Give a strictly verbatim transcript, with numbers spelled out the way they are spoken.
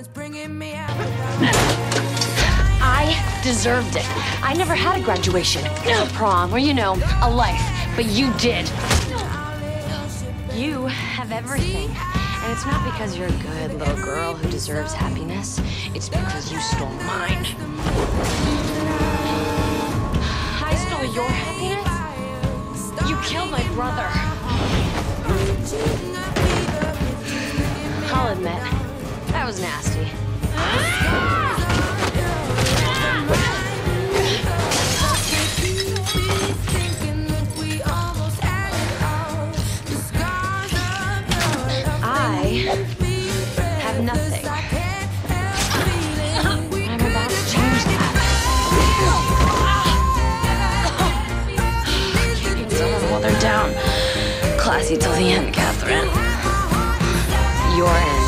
I deserved it. I never had a graduation, a prom, or, you know, a life. But you did. You have everything. And it's not because you're a good little girl who deserves happiness. It's because you stole mine. I stole your happiness? You killed my brother. I'll admit, that was nasty. I have nothing. I'm about to change that. Keeping someone while they're down. Classy till the end, Katherine. Your end.